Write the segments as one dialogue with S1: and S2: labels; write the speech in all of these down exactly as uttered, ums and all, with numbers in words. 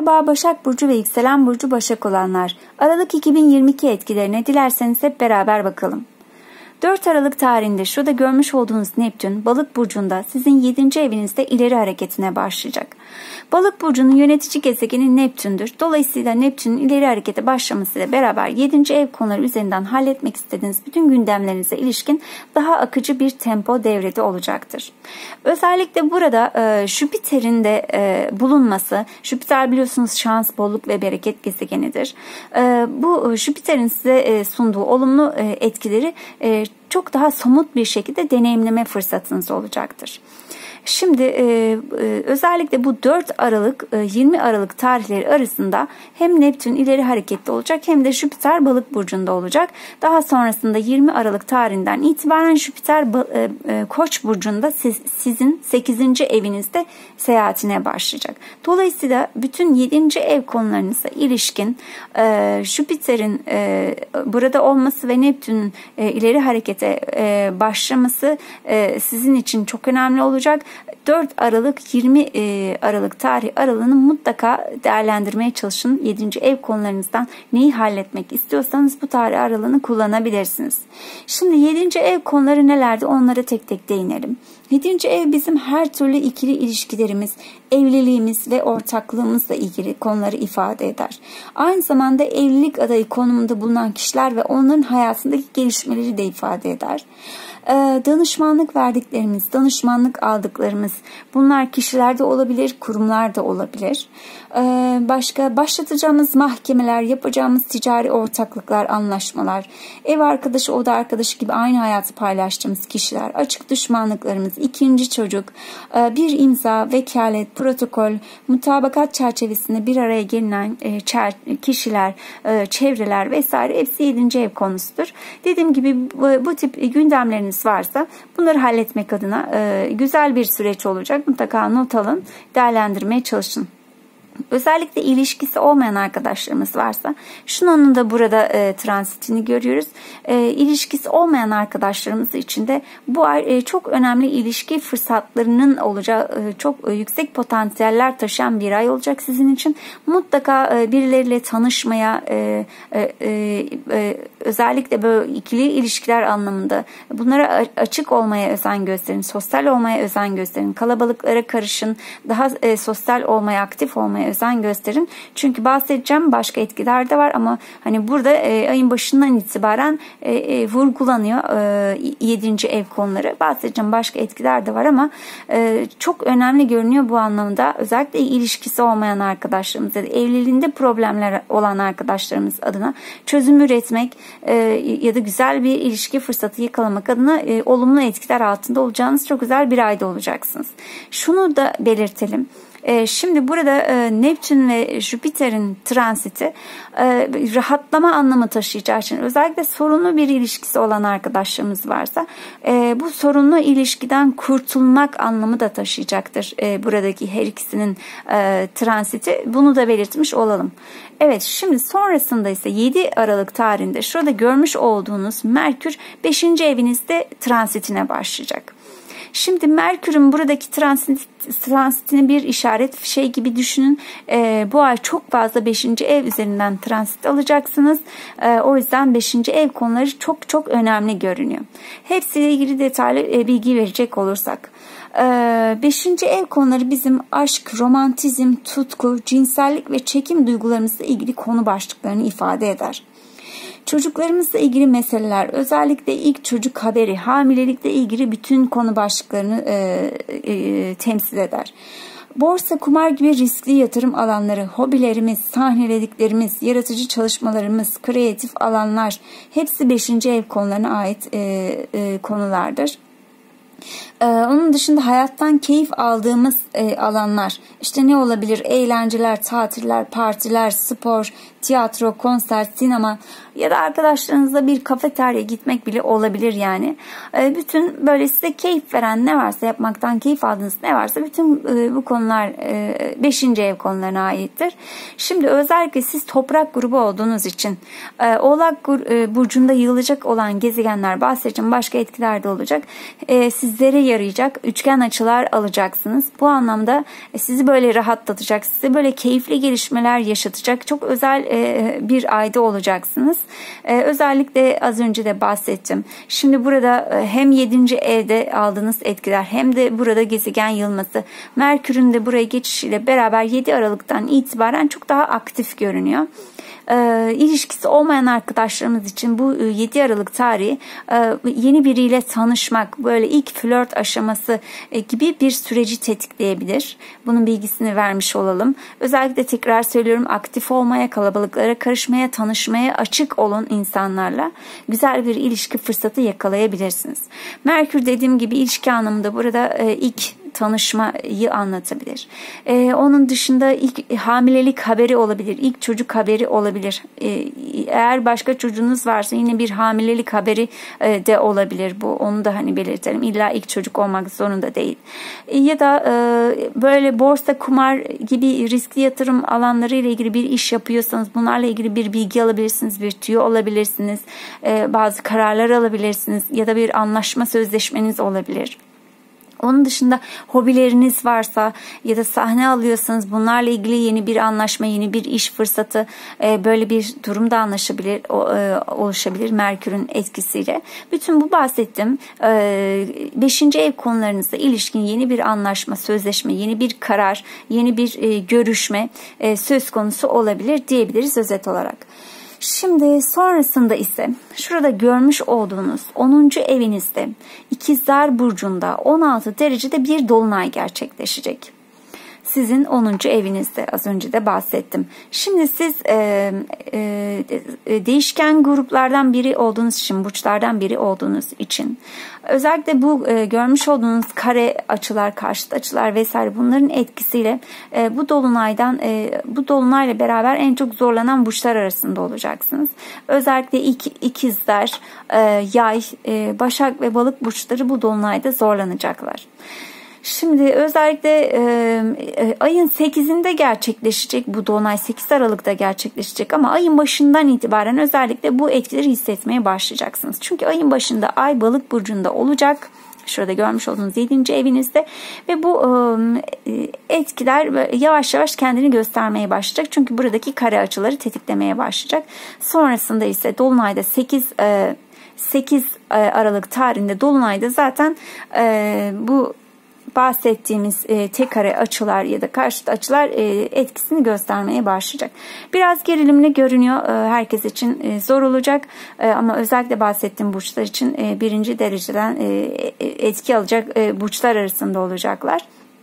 S1: Merhaba Başak Burcu ve Yükselen Burcu Başak olanlar. Aralık iki bin yirmi iki etkilerine dilerseniz hep beraber bakalım. dört Aralık tarihinde şurada görmüş olduğunuz Neptün Balık burcunda sizin yedinci evinizde ileri hareketine başlayacak. Balık burcunun yönetici gezegeni Neptün'dür. Dolayısıyla Neptün'ün ileri harekete başlamasıyla beraber yedinci ev konuları üzerinden halletmek istediğiniz bütün gündemlerinize ilişkin daha akıcı bir tempo devrede olacaktır. Özellikle burada e, Jüpiter'in de e, bulunması, Jüpiter biliyorsunuz şans, bolluk ve bereket gezegenidir. E, bu Jüpiter'in size e, sunduğu olumlu e, etkileri e, çok daha somut bir şekilde deneyimleme fırsatınız olacaktır. Şimdi e, e, özellikle bu dört Aralık e, yirmi Aralık tarihleri arasında hem Neptün ileri hareketli olacak hem de Jüpiter Balık burcunda olacak. Daha sonrasında yirmi Aralık tarihinden itibaren Jüpiter e, e, Koç burcunda siz, sizin sekizinci evinizde seyahatine başlayacak. Dolayısıyla bütün yedinci ev konularınıza ilişkin e, Jüpiter'in e, burada olması ve Neptün'ün e, ileri harekete e, başlaması e, sizin için çok önemli olacak. dört Aralık yirmi Aralık tarih aralığını mutlaka değerlendirmeye çalışın. yedinci ev konularınızdan neyi halletmek istiyorsanız bu tarih aralığını kullanabilirsiniz. Şimdi yedinci ev konuları nelerdi, onlara tek tek değinelim. yedinci ev bizim her türlü ikili ilişkilerimiz, evliliğimiz ve ortaklığımızla ilgili konuları ifade eder. Aynı zamanda evlilik adayı konumunda bulunan kişiler ve onların hayatındaki gelişmeleri de ifade eder. Danışmanlık verdiklerimiz, danışmanlık aldıklarımız, bunlar kişilerde olabilir, kurumlarda olabilir. Başka başlatacağımız mahkemeler, yapacağımız ticari ortaklıklar, anlaşmalar, ev arkadaşı, oda arkadaşı gibi aynı hayatı paylaştığımız kişiler, açık düşmanlıklarımız, ikinci çocuk, bir imza, vekalet, protokol, mutabakat çerçevesinde bir araya gelinen kişiler, çevreler vesaire hepsi yedinci ev konusudur. Dediğim gibi bu tip gündemleriniz varsa bunları halletmek adına güzel bir süreç olacak. Mutlaka not alın, değerlendirmeye çalışın. Özellikle ilişkisi olmayan arkadaşlarımız varsa, şunun da burada e, transitini görüyoruz. E, ilişkisi olmayan arkadaşlarımız için de bu ay e, çok önemli ilişki fırsatlarının olacağı, e, çok e, yüksek potansiyeller taşıyan bir ay olacak sizin için. Mutlaka e, birileriyle tanışmaya, e, e, e, özellikle böyle ikili ilişkiler anlamında bunlara açık olmaya özen gösterin, sosyal olmaya özen gösterin, kalabalıklara karışın, daha e, sosyal olmaya, aktif olmaya özen gösterin. Çünkü bahsedeceğim başka etkiler de var ama hani burada e, ayın başından itibaren e, e, vurgulanıyor e, yedinci ev konuları. Bahsedeceğim başka etkiler de var ama e, çok önemli görünüyor bu anlamda. Özellikle ilişkisi olmayan arkadaşlarımız ya da evliliğinde problemler olan arkadaşlarımız adına çözüm üretmek e, ya da güzel bir ilişki fırsatı yakalamak adına e, olumlu etkiler altında olacağınız çok güzel bir ayda olacaksınız. Şunu da belirtelim. Şimdi burada Neptün ve Jüpiter'in transiti rahatlama anlamı taşıyacağı için özellikle sorunlu bir ilişkisi olan arkadaşlarımız varsa bu sorunlu ilişkiden kurtulmak anlamı da taşıyacaktır buradaki her ikisinin transiti. Bunu da belirtmiş olalım. Evet, şimdi sonrasında ise yedi Aralık tarihinde şurada görmüş olduğunuz Merkür beşinci evinizde transitine başlayacak. Şimdi Merkür'ün buradaki transit, transitini bir işaret şey gibi düşünün. E, bu ay çok fazla beşinci ev üzerinden transit alacaksınız. E, o yüzden beşinci ev konuları çok çok önemli görünüyor. Hepsiyle ilgili detaylı e, bilgi verecek olursak. beşinci ev konuları bizim aşk, romantizm, tutku, cinsellik ve çekim duygularımızla ilgili konu başlıklarını ifade eder. Çocuklarımızla ilgili meseleler, özellikle ilk çocuk haberi, hamilelikle ilgili bütün konu başlıklarını e, e, temsil eder. Borsa, kumar gibi riskli yatırım alanları, hobilerimiz, sahnelediklerimiz, yaratıcı çalışmalarımız, kreatif alanlar hepsi beşinci ev konularına ait e, e, konulardır. Ee, onun dışında hayattan keyif aldığımız e, alanlar işte ne olabilir? Eğlenceler, tatiller, partiler, spor, tiyatro, konser, sinema ya da arkadaşlarınızla bir kafeterya gitmek bile olabilir yani. Ee, bütün böyle size keyif veren ne varsa, yapmaktan keyif aldığınız ne varsa bütün e, bu konular e, beşinci ev konularına aittir. Şimdi özellikle siz toprak grubu olduğunuz için e, Oğlak e, burcunda yığılacak olan gezegenler, bahsedeceğim başka etkiler de olacak. E, sizlere yarayacak. Üçgen açılar alacaksınız. Bu anlamda sizi böyle rahatlatacak, size böyle keyifli gelişmeler yaşatacak çok özel bir ayda olacaksınız. Özellikle az önce de bahsettim. Şimdi burada hem yedinci evde aldığınız etkiler hem de burada gezegen yılması, Merkür'ün de buraya geçişiyle beraber yedi Aralık'tan itibaren çok daha aktif görünüyor. E, ilişkisi olmayan arkadaşlarımız için bu yedi Aralık tarihi e, yeni biriyle tanışmak, böyle ilk flört aşaması e, gibi bir süreci tetikleyebilir. Bunun bilgisini vermiş olalım. Özellikle tekrar söylüyorum, aktif olmaya, kalabalıklara karışmaya, tanışmaya açık olun insanlarla. Güzel bir ilişki fırsatı yakalayabilirsiniz. Merkür dediğim gibi ilişki anlamında burada e, ilk tanışmayı anlatabilir. Ee, onun dışında ilk hamilelik haberi olabilir, ilk çocuk haberi olabilir. Ee, eğer başka çocuğunuz varsa yine bir hamilelik haberi e, de olabilir bu. Onu da hani belirtelim. İlla ilk çocuk olmak zorunda değil. E, ya da e, böyle borsa, kumar gibi riskli yatırım alanları ile ilgili bir iş yapıyorsanız bunlarla ilgili bir bilgi alabilirsiniz, bir tüyo alabilirsiniz, e, bazı kararlar alabilirsiniz ya da bir anlaşma, sözleşmeniz olabilir. Onun dışında hobileriniz varsa ya da sahne alıyorsanız bunlarla ilgili yeni bir anlaşma, yeni bir iş fırsatı, böyle bir durumda anlaşabilir, oluşabilir Merkür'ün etkisiyle. Bütün bu bahsettiğim beşinci ev konularınızla ilişkin yeni bir anlaşma, sözleşme, yeni bir karar, yeni bir görüşme söz konusu olabilir diyebiliriz özet olarak. Şimdi sonrasında ise şurada görmüş olduğunuz onuncu evinizde İkizler Burcu'nda on altı derecede bir dolunay gerçekleşecek. Sizin onuncu evinizde az önce de bahsettim. Şimdi siz e, e, değişken gruplardan biri olduğunuz için, burçlardan biri olduğunuz için özellikle bu e, görmüş olduğunuz kare açılar, karşıt açılar vesaire bunların etkisiyle e, bu dolunaydan e, bu dolunayla beraber en çok zorlanan burçlar arasında olacaksınız. Özellikle ilk ikizler, e, yay, e, başak ve balık burçları bu dolunayda zorlanacaklar. Şimdi özellikle e, ayın sekizinde gerçekleşecek bu dolunay, sekiz Aralık'ta gerçekleşecek ama ayın başından itibaren özellikle bu etkileri hissetmeye başlayacaksınız. Çünkü ayın başında ay balık burcunda olacak. Şurada görmüş olduğunuz yedinci evinizde ve bu e, etkiler yavaş yavaş kendini göstermeye başlayacak. Çünkü buradaki kare açıları tetiklemeye başlayacak. Sonrasında ise dolunayda sekiz e, sekiz Aralık tarihinde dolunayda zaten e, bu bahsettiğimiz e, tek kare açılar ya da karşıt açılar e, etkisini göstermeye başlayacak. Biraz gerilimli görünüyor. E, herkes için e, zor olacak. E, ama özellikle bahsettiğim burçlar için e, birinci dereceden e, etki alacak e, burçlar arasında olacaklar.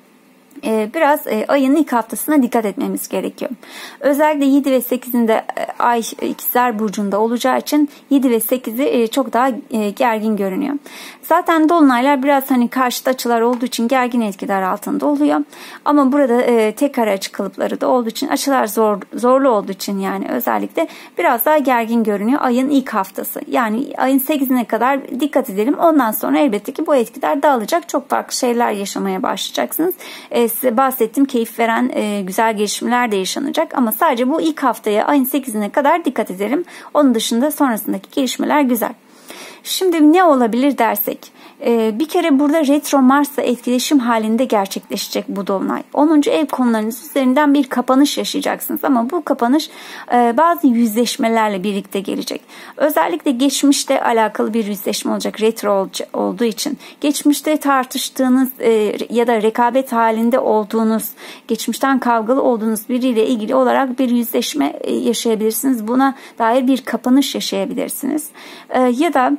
S1: Biraz ayın ilk haftasına dikkat etmemiz gerekiyor. Özellikle yedi ve sekizinde ay İkizler Burcu'nda olacağı için yedi ve sekizi çok daha gergin görünüyor. Zaten dolunaylar biraz hani karşıt açılar olduğu için gergin etkiler altında oluyor. Ama burada tek kare açı kalıpları da olduğu için, açılar zor, zorlu olduğu için yani özellikle biraz daha gergin görünüyor ayın ilk haftası. Yani ayın sekizine kadar dikkat edelim. Ondan sonra elbette ki bu etkiler dağılacak. Çok farklı şeyler yaşamaya başlayacaksınız. Size bahsettiğim keyif veren e, güzel gelişmeler de yaşanacak ama sadece bu ilk haftaya ayın sekizine kadar dikkat edelim. Onun dışında sonrasındaki gelişmeler güzel. Şimdi ne olabilir dersek, bir kere burada retro Mars'la etkileşim halinde gerçekleşecek bu dolunay. onuncu ev konularınız üzerinden bir kapanış yaşayacaksınız ama bu kapanış bazı yüzleşmelerle birlikte gelecek. Özellikle geçmişte alakalı bir yüzleşme olacak retro olduğu için. Geçmişte tartıştığınız ya da rekabet halinde olduğunuz, geçmişten kavgalı olduğunuz biriyle ilgili olarak bir yüzleşme yaşayabilirsiniz. Buna dair bir kapanış yaşayabilirsiniz. Ya da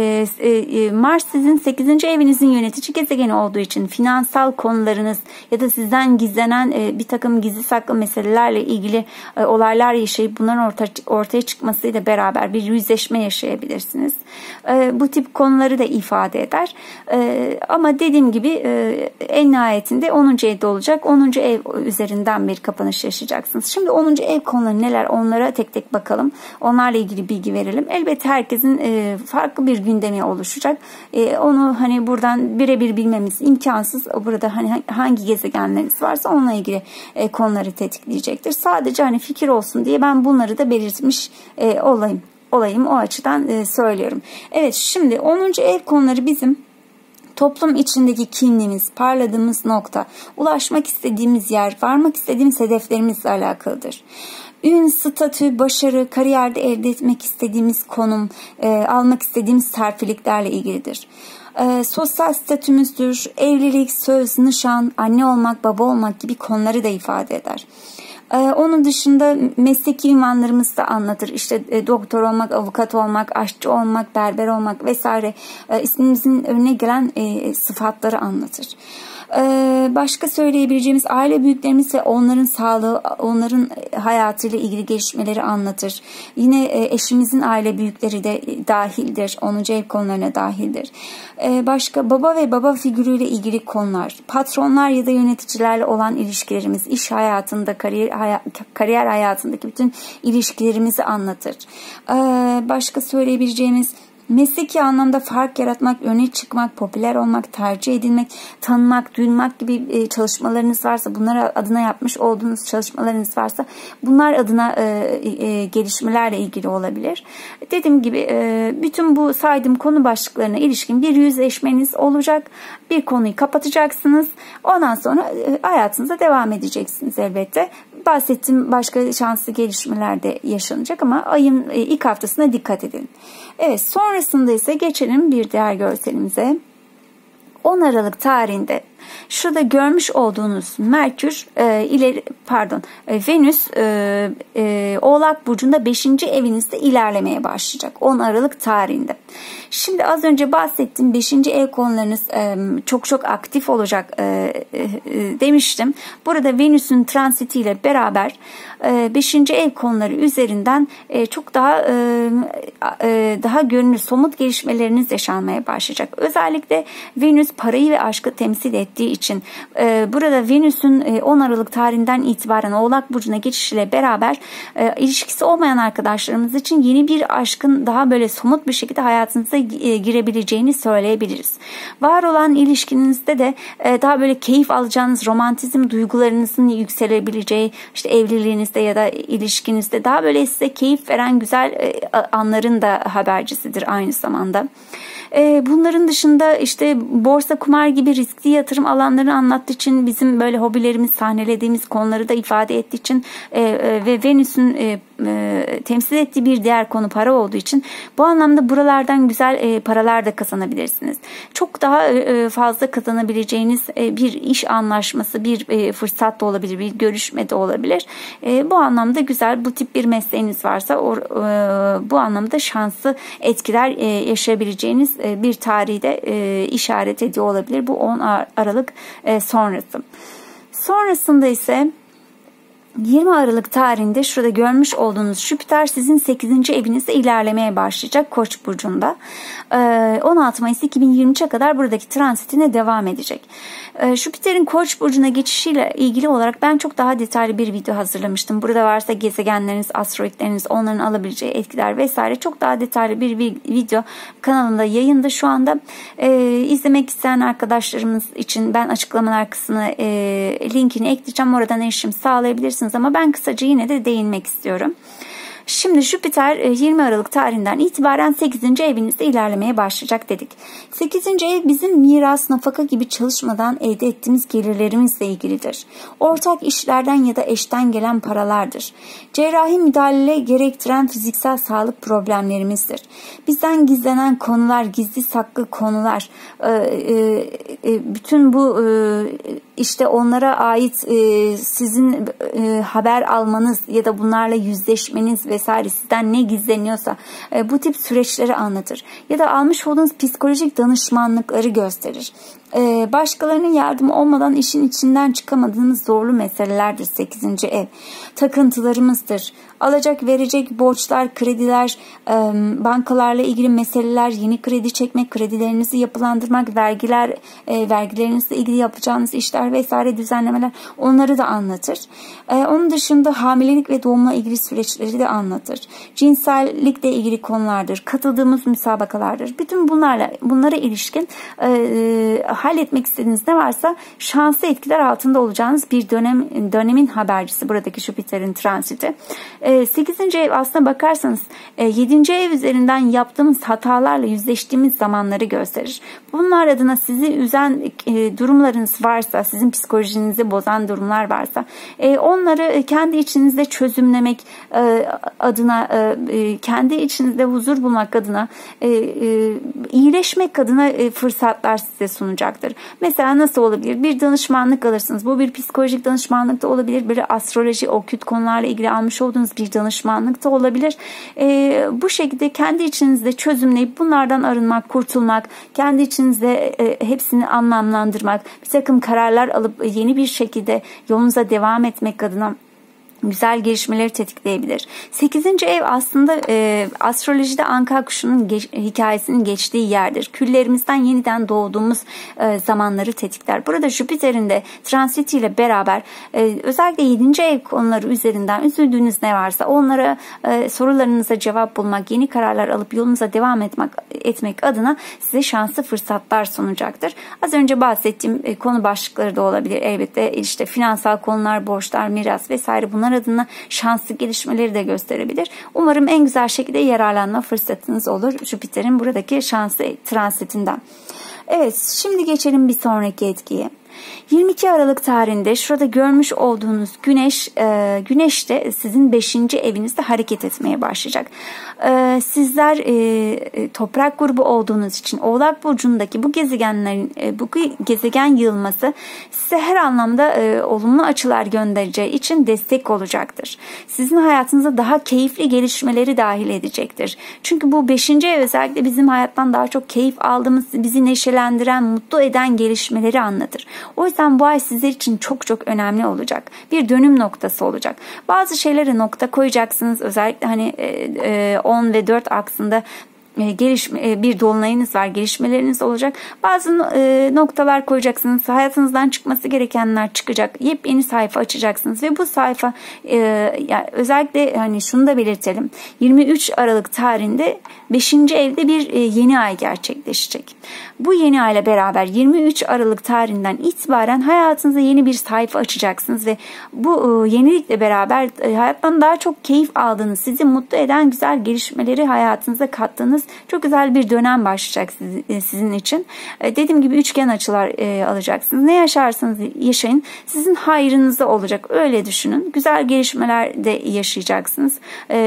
S1: Mars sizin sekizinci evinizin yönetici gezegeni olduğu için finansal konularınız ya da sizden gizlenen bir takım gizli saklı meselelerle ilgili olaylar yaşayıp bunların ortaya çıkmasıyla beraber bir yüzleşme yaşayabilirsiniz. Bu tip konuları da ifade eder. Ama dediğim gibi en nihayetinde onuncu evde olacak. onuncu ev üzerinden bir kapanış yaşayacaksınız. Şimdi onuncu ev konuları neler? Onlara tek tek bakalım. Onlarla ilgili bilgi verelim. Elbette herkesin farklı bir gündemi oluşacak. Ee, onu hani buradan birebir bilmemiz imkansız. Burada hani hangi gezegenleriniz varsa onunla ilgili e, konuları tetikleyecektir. Sadece hani fikir olsun diye ben bunları da belirtmiş e, olayım. Olayım o açıdan e, söylüyorum. Evet, şimdi onuncu ev konuları bizim toplum içindeki kimliğimiz, parladığımız nokta, ulaşmak istediğimiz yer, varmak istediğimiz hedeflerimizle alakalıdır. Ün, statü, başarı, kariyerde elde etmek istediğimiz konum, e, almak istediğimiz terfiliklerle ilgilidir. E, sosyal statümüzdür, evlilik, söz, nişan, anne olmak, baba olmak gibi konuları da ifade eder. Ee, onun dışında mesleki ünvanlarımızı da anlatır. İşte e, doktor olmak, avukat olmak, aşçı olmak, berber olmak vesaire e, ismimizin önüne gelen e, sıfatları anlatır. Ee, başka söyleyebileceğimiz aile büyüklerimiz ve onların sağlığı, onların hayatıyla ilgili gelişmeleri anlatır. Yine e, eşimizin aile büyükleri de dahildir. onuncu ev konularına dahildir. Ee, başka baba ve baba figürüyle ilgili konular, patronlar ya da yöneticilerle olan ilişkilerimiz, iş hayatında, kariyer, hay kariyer hayatındaki bütün ilişkilerimizi anlatır. Ee, başka söyleyebileceğimiz mesleki anlamda fark yaratmak, öne çıkmak, popüler olmak, tercih edilmek, tanınmak, duyulmak gibi çalışmalarınız varsa, bunlar adına yapmış olduğunuz çalışmalarınız varsa bunlar adına e, e, gelişmelerle ilgili olabilir. Dediğim gibi e, bütün bu saydığım konu başlıklarına ilişkin bir yüzleşmeniz olacak. Bir konuyu kapatacaksınız. Ondan sonra e, hayatınıza devam edeceksiniz elbette. Bahsettiğim başka şanslı gelişmeler de yaşanacak ama ayın e, ilk haftasına dikkat edin. Evet, sonrasında ise geçelim bir diğer görselimize. on Aralık tarihinde şurada görmüş olduğunuz Merkür e, ileri pardon e, Venüs e, e, Oğlak burcunda beşinci evinizde ilerlemeye başlayacak on Aralık tarihinde. Şimdi az önce bahsettiğim beşinci ev konularınız e, çok çok aktif olacak e, e, demiştim. Burada Venüs'ün transitiyle beraber e, beşinci ev konuları üzerinden e, çok daha e, e, daha görünür somut gelişmeleriniz yaşanmaya başlayacak. Özellikle Venüs parayı ve aşkı temsil ettiği için e, burada Venüs'ün e, on Aralık tarihinden itibaren Oğlak burcuna geçişiyle beraber e, ilişkisi olmayan arkadaşlarımız için yeni bir aşkın daha böyle somut bir şekilde hayatınıza e, girebileceğini söyleyebiliriz. Var olan ilişkinizde de e, daha böyle keyif alacağınız romantizm duygularınızın yükselebileceği, işte evliliğinizde ya da ilişkinizde daha böyle size keyif veren güzel e, anların da habercisidir aynı zamanda. Bunların dışında işte borsa, kumar gibi riskli yatırım alanlarını anlattığı için, bizim böyle hobilerimiz, sahnelediğimiz konuları da ifade ettiği için ve Venüs'ün temsil ettiği bir diğer konu para olduğu için bu anlamda buralardan güzel paralar da kazanabilirsiniz. Çok daha fazla kazanabileceğiniz bir iş anlaşması, bir fırsat da olabilir, bir görüşme de olabilir. Bu anlamda güzel, bu tip bir mesleğiniz varsa bu anlamda şanslı etkiler yaşayabileceğiniz bir tarihi de işaret ediyor olabilir. Bu on Aralık sonrası. Sonrasında ise yirmi Aralık tarihinde şurada görmüş olduğunuz Jüpiter sizin sekizinci evinizde ilerlemeye başlayacak Koç burcunda. on altı Mayıs iki bin yirmi üçe kadar buradaki transitine devam edecek. Jüpiter'in Koç burcuna geçişiyle ilgili olarak ben çok daha detaylı bir video hazırlamıştım. Burada varsa gezegenleriniz, asteroidleriniz, onların alabileceği etkiler vesaire, çok daha detaylı bir video kanalımda yayında şu anda. İzlemek isteyen arkadaşlarımız için ben açıklamalar kısmına linkini ekleyeceğim. Oradan erişim sağlayabilirsiniz. Ama ben kısaca yine de değinmek istiyorum. Şimdi Jüpiter yirmi Aralık tarihinden itibaren sekizinci evinizde ilerlemeye başlayacak dedik. sekizinci ev bizim miras, nafaka gibi çalışmadan elde ettiğimiz gelirlerimizle ilgilidir. Ortak işlerden ya da eşten gelen paralardır. Cerrahi müdahale gerektiren fiziksel sağlık problemlerimizdir. Bizden gizlenen konular, gizli saklı konular, bütün bu işte onlara ait sizin haber almanız ya da bunlarla yüzleşmeniz vesaire, sizden ne gizleniyorsa bu tip süreçleri anlatır. Ya da almış olduğunuz psikolojik danışmanlıkları gösterir. Başkalarının yardımı olmadan işin içinden çıkamadığınız zorlu meselelerdir sekizinci ev. Takıntılarımızdır. Alacak verecek borçlar, krediler, bankalarla ilgili meseleler, yeni kredi çekmek, kredilerinizi yapılandırmak, vergiler, vergilerinizle ilgili yapacağınız işler vesaire, düzenlemeler, onları da anlatır. Onun dışında hamilelik ve doğumla ilgili süreçleri de anlatır. Cinsellikle ilgili konulardır. Katıldığımız müsabakalardır. Bütün bunlarla bunlara ilişkin halletmek istediğiniz ne varsa şanslı etkiler altında olacağınız bir dönem dönemin habercisi buradaki Jüpiter'in transiti. E, sekizinci ev aslına bakarsanız e, yedinci ev üzerinden yaptığımız hatalarla yüzleştiğimiz zamanları gösterir. Bunlar adına sizi üzen e, durumlarınız varsa, sizin psikolojinizi bozan durumlar varsa e, onları kendi içinizde çözümlemek e, adına, e, kendi içinizde huzur bulmak adına, e, e, iyileşmek adına e, fırsatlar size sunacaktır. Mesela nasıl olabilir? Bir danışmanlık alırsınız. Bu bir psikolojik danışmanlık da olabilir. Bir astroloji, okült konularla ilgili almış olduğunuz bir danışmanlık da olabilir. E, bu şekilde kendi içinizde çözümleyip bunlardan arınmak, kurtulmak, kendi içinizde e, hepsini anlamlandırmak, bir takım kararlar alıp yeni bir şekilde yolunuza devam etmek adına güzel gelişmeleri tetikleyebilir. sekizinci ev aslında e, astrolojide anka kuşunun geç, hikayesinin geçtiği yerdir. Küllerimizden yeniden doğduğumuz e, zamanları tetikler. Burada Jüpiter'in de transitiyle beraber e, özellikle yedinci ev konuları üzerinden üzüldüğünüz ne varsa onlara e, sorularınıza cevap bulmak, yeni kararlar alıp yolunuza devam etmek, etmek adına size şanslı fırsatlar sunacaktır. Az önce bahsettiğim e, konu başlıkları da olabilir. Elbette işte finansal konular, borçlar, miras vesaire, bunlar adına şanslı gelişmeleri de gösterebilir. Umarım en güzel şekilde yararlanma fırsatınız olur Jüpiter'in buradaki şanslı transitinden. Evet, şimdi geçelim bir sonraki etkiye. yirmi iki Aralık tarihinde şurada görmüş olduğunuz Güneş, e, Güneş de sizin beşinci evinizde hareket etmeye başlayacak. E, sizler e, toprak grubu olduğunuz için Oğlak Burcu'ndaki bu gezegenlerin, e, bu gezegen yığılması size her anlamda e, olumlu açılar göndereceği için destek olacaktır. Sizin hayatınıza daha keyifli gelişmeleri dahil edecektir. Çünkü bu beşinci ev özellikle bizim hayattan daha çok keyif aldığımız, bizi neşelendiren, mutlu eden gelişmeleri anlatır. O yüzden bu ay sizler için çok çok önemli olacak. Bir dönüm noktası olacak. Bazı şeylere nokta koyacaksınız. Özellikle hani on ve dört aksında gelişme, bir dolunayınız var, gelişmeleriniz olacak. Bazı noktalar koyacaksınız. Hayatınızdan çıkması gerekenler çıkacak. Yepyeni sayfa açacaksınız ve bu sayfa yani özellikle hani şunu da belirtelim. yirmi üç Aralık tarihinde beşinci evde bir yeni ay gerçekleşecek. Bu yeni ayla beraber yirmi üç Aralık tarihinden itibaren hayatınıza yeni bir sayfa açacaksınız ve bu yenilikle beraber hayattan daha çok keyif aldığınız, sizi mutlu eden güzel gelişmeleri hayatınıza kattığınız çok güzel bir dönem başlayacak sizin için. Dediğim gibi üçgen açılar alacaksınız. Ne yaşarsanız yaşayın, sizin hayrınıza olacak. Öyle düşünün. Güzel gelişmeler de yaşayacaksınız.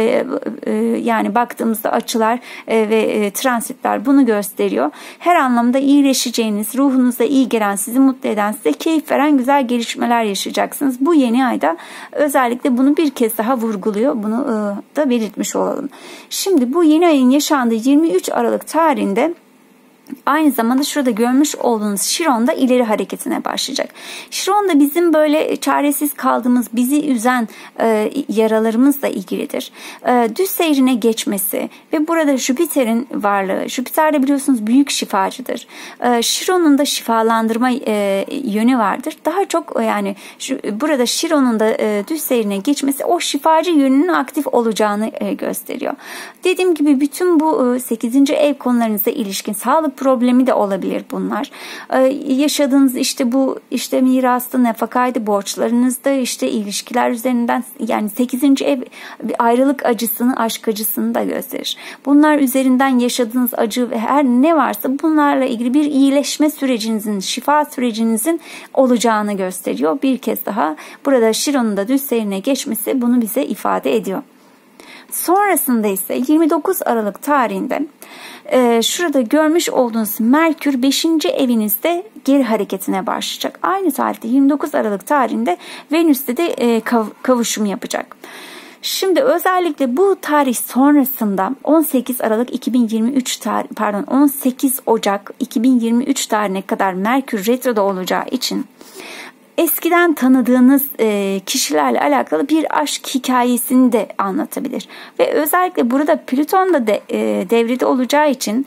S1: Yani baktığımızda açılar ve transitler bunu gösteriyor. Her anlamda iyileşeceğiniz, ruhunuza iyi gelen, sizi mutlu eden, size keyif veren güzel gelişmeler yaşayacaksınız. Bu yeni ayda özellikle bunu bir kez daha vurguluyor. Bunu da belirtmiş olalım. Şimdi bu yeni ayın yaşandığı yirmi üç Aralık tarihinde aynı zamanda şurada görmüş olduğunuz Şiron da ileri hareketine başlayacak. Şiron da bizim böyle çaresiz kaldığımız, bizi üzen e, yaralarımızla ilgilidir. E, düz seyrine geçmesi ve burada Jüpiter'in varlığı. Jüpiter de biliyorsunuz büyük şifacıdır. E, Şiron'un da şifalandırma e, yönü vardır. Daha çok yani şu, burada Şiron'un da e, düz seyrine geçmesi o şifacı yönünün aktif olacağını e, gösteriyor. Dediğim gibi bütün bu e, sekizinci ev konularınıza ilişkin sağlık problemi de olabilir bunlar. Ee, yaşadığınız işte bu işte mirastı, nafakaydı, borçlarınızda, işte ilişkiler üzerinden, yani sekizinci ev ayrılık acısını, aşk acısını da gösterir. Bunlar üzerinden yaşadığınız acı ve her ne varsa bunlarla ilgili bir iyileşme sürecinizin, şifa sürecinizin olacağını gösteriyor. Bir kez daha burada Şiron'un da düz seyrine geçmesi bunu bize ifade ediyor. Sonrasında ise yirmi dokuz Aralık tarihinde e, şurada görmüş olduğunuz Merkür beşinci evinizde geri hareketine başlayacak. Aynı tarihte yirmi dokuz Aralık tarihinde Venüs'te de e, kav kavuşum yapacak. Şimdi özellikle bu tarih sonrasında on sekiz Aralık iki bin yirmi üç tarih, pardon on sekiz Ocak iki bin yirmi üç tarihine kadar Merkür retroda olacağı için eskiden tanıdığınız kişilerle alakalı bir aşk hikayesini de anlatabilir. Ve özellikle burada Plüton da de, devrede olacağı için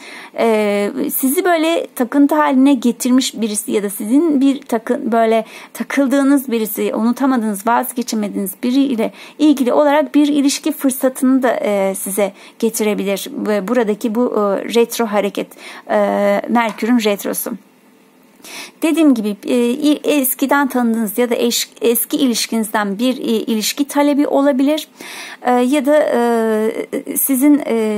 S1: sizi böyle takıntı haline getirmiş birisi ya da sizin bir takın böyle takıldığınız birisi, unutamadığınız, vazgeçemediğiniz biriyle ilgili olarak bir ilişki fırsatını da size getirebilir. Buradaki bu retro hareket, Merkür'ün retrosu. Dediğim gibi eskiden tanıdığınız ya da eski ilişkinizden bir ilişki talebi olabilir. Ya da sizin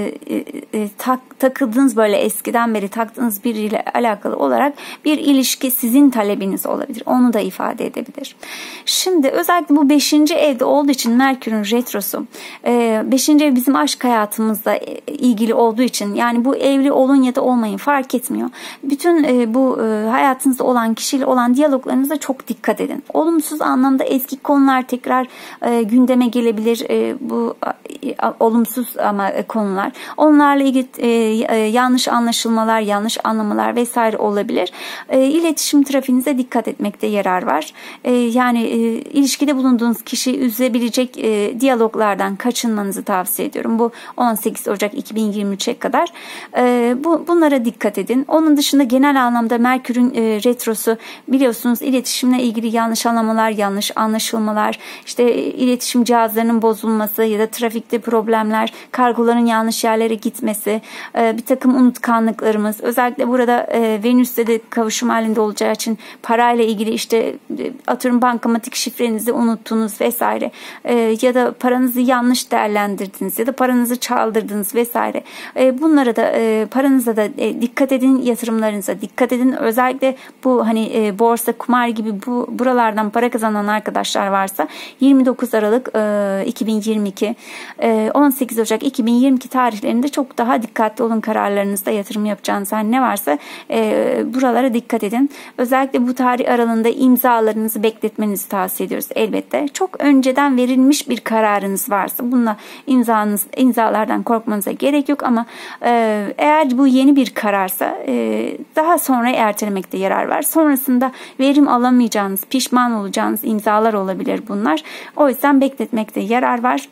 S1: takıldığınız, böyle eskiden beri taktığınız biriyle alakalı olarak bir ilişki sizin talebiniz olabilir. Onu da ifade edebilir. Şimdi özellikle bu beşinci evde olduğu için Merkür'ün retrosu. beşinci ev bizim aşk hayatımızla ilgili olduğu için, yani bu evli olun ya da olmayın fark etmiyor. Bütün bu hayatınızda olan kişiyle olan diyaloglarınıza çok dikkat edin. Olumsuz anlamda eski konular tekrar gündeme gelebilir. Bu olumsuz ama konular. Onlarla ilgili yanlış anlaşılmalar, yanlış anlamalar vesaire olabilir. İletişim trafiğinize dikkat etmekte yarar var. Yani ilişkide bulunduğunuz kişiyi üzebilecek diyaloglardan kaçınmanızı tavsiye ediyorum. Bu on sekiz Ocak iki bin yirmi üçe kadar. Bunlara dikkat edin. Onun dışında genel anlamda Merkür'ün retrosu, biliyorsunuz, iletişimle ilgili yanlış anlamalar, yanlış anlaşılmalar, işte iletişim cihazlarının bozulması ya da trafikte problemler, kargoların yanlış yerlere gitmesi, bir takım unutkanlıklarımız, özellikle burada Venüs'te de kavuşum halinde olacağı için parayla ilgili, işte atıyorum bankamatik şifrenizi unuttunuz vesaire, ya da paranızı yanlış değerlendirdiniz ya da paranızı çaldırdınız vesaire. Bunlara da, paranıza da dikkat edin, yatırımlarınıza dikkat edin. Özellikle bu hani borsa, kumar gibi bu buralardan para kazanan arkadaşlar varsa yirmi dokuz Aralık iki bin yirmi iki, on sekiz Ocak iki bin yirmi iki tarihlerinde çok daha dikkatli olun kararlarınızda, yatırım yapacağınız her ne varsa buralara dikkat edin. Özellikle bu tarih aralığında imzalarınızı bekletmenizi tavsiye ediyoruz elbette. Çok önceden verilmiş bir kararınız varsa bununla imzanız, imzalardan korkmanıza gerek yok, ama eğer bu yeni bir kararsa daha sonra ertelemekte yarar var. Sonrasında verim alamayacağınız, pişman olacağınız imzalar olabilir bunlar. O yüzden bekletmekte yarar var.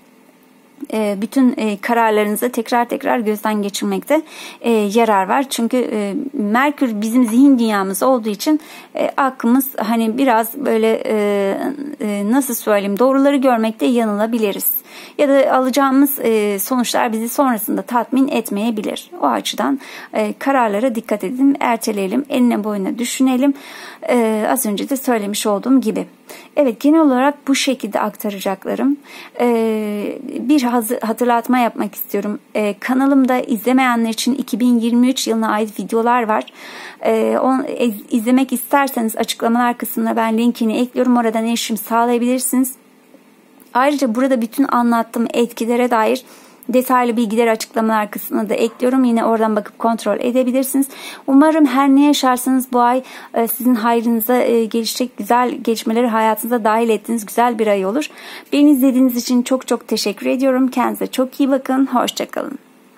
S1: Bütün kararlarınızı tekrar tekrar gözden geçirmekte yarar var. Çünkü Merkür bizim zihin dünyamız olduğu için aklımız hani biraz böyle, nasıl söyleyeyim, doğruları görmekte yanılabiliriz. Ya da alacağımız sonuçlar bizi sonrasında tatmin etmeyebilir. O açıdan kararlara dikkat edin, erteleyelim, eline boyuna düşünelim. Az önce de söylemiş olduğum gibi. Evet, genel olarak bu şekilde aktaracaklarım. Bir hatırlatma yapmak istiyorum. Kanalımda izlemeyenler için iki bin yirmi üç yılına ait videolar var. Onu izlemek isterseniz açıklamalar kısmına ben linkini ekliyorum. Oradan erişim sağlayabilirsiniz. Ayrıca burada bütün anlattığım etkilere dair detaylı bilgiler açıklamalar kısmına da ekliyorum. Yine oradan bakıp kontrol edebilirsiniz. Umarım her ne yaşarsanız bu ay sizin hayrınıza gelişecek güzel gelişmeleri hayatınıza dahil ettiğiniz güzel bir ay olur. Beni izlediğiniz için çok çok teşekkür ediyorum. Kendinize çok iyi bakın. Hoşça kalın.